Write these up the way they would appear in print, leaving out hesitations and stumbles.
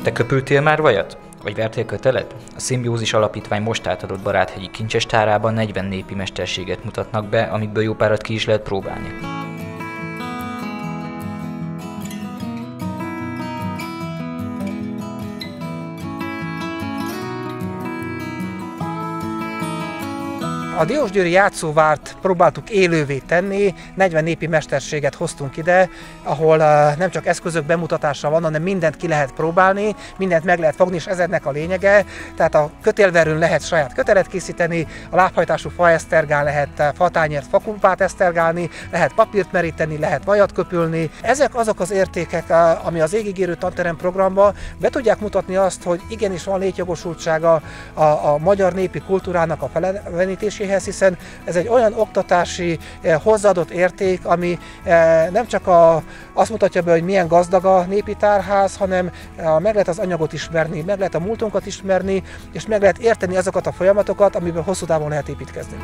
Te köpültél már vajat? Vagy vertél kötelet? A Szimbiózis Alapítvány most átadott Baráthegyi kincsestárában 40 népi mesterséget mutatnak be, amikből jó párat ki is lehet próbálni. A Diósgyőri játszóvárt próbáltuk élővé tenni, 40 népi mesterséget hoztunk ide, ahol nem csak eszközök bemutatása van, hanem mindent ki lehet próbálni, mindent meg lehet fogni, és ez ennek a lényege. Tehát a kötélverőn lehet saját kötelet készíteni, a lábhajtású faesztergán lehet fatányért fakumpát esztergálni, lehet papírt meríteni, lehet vajat köpülni. Ezek azok az értékek, ami az égigérő tanterem programban be tudják mutatni azt, hogy igenis van létjogosultsága a magyar népi kultúrának a felevenítéséhez, hiszen ez egy olyan oktatási hozzáadott érték, ami nem csak azt mutatja be, hogy milyen gazdag a népi tárház, hanem meg lehet az anyagot ismerni, meg lehet a múltunkat ismerni, és meg lehet érteni azokat a folyamatokat, amiből hosszú távon lehet építkezni.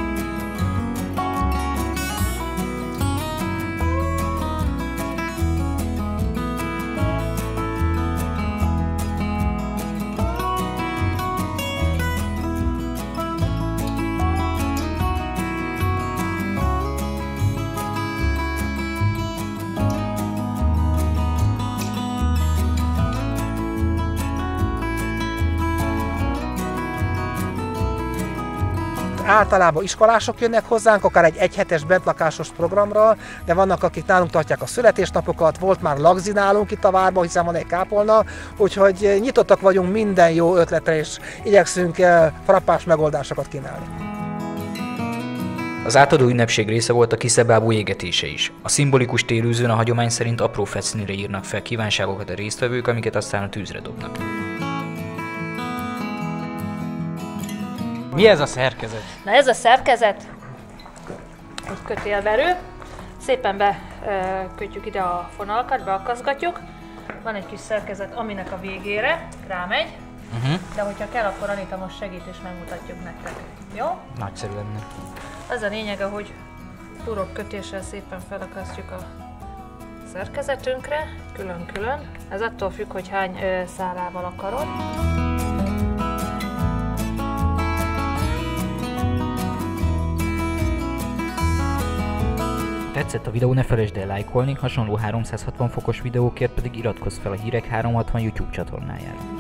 Általában iskolások jönnek hozzánk, akár egy egyhetes bentlakásos programra, de vannak, akik nálunk tartják a születésnapokat, volt már lagzi nálunk itt a várban, hiszen van egy kápolna, úgyhogy nyitottak vagyunk minden jó ötletre, és igyekszünk frappás megoldásokat kínálni. Az átadó ünnepség része volt a kiszebábú égetése is. A szimbolikus télűzőn a hagyomány szerint apró fecnire írnak fel kívánságokat a résztvevők, amiket aztán a tűzre dobnak. Mi ez a szerkezet? Na ez a szerkezet egy kötélverő. Szépen bekötjük ide a fonalakat, beakaszgatjuk. Van egy kis szerkezet, aminek a végére rámegy. De hogyha kell, akkor Anita most segít és megmutatjuk nektek. Jó? Nagyszerű lenne. Az a lényege, hogy burokkötéssel szépen felakasztjuk a szerkezetünkre, külön-külön. Ez attól függ, hogy hány szálával akarod. Tetszett a videó, ne felejtsd el lájkolni, hasonló 360 fokos videókért pedig iratkozz fel a Hírek 360 YouTube csatornájára.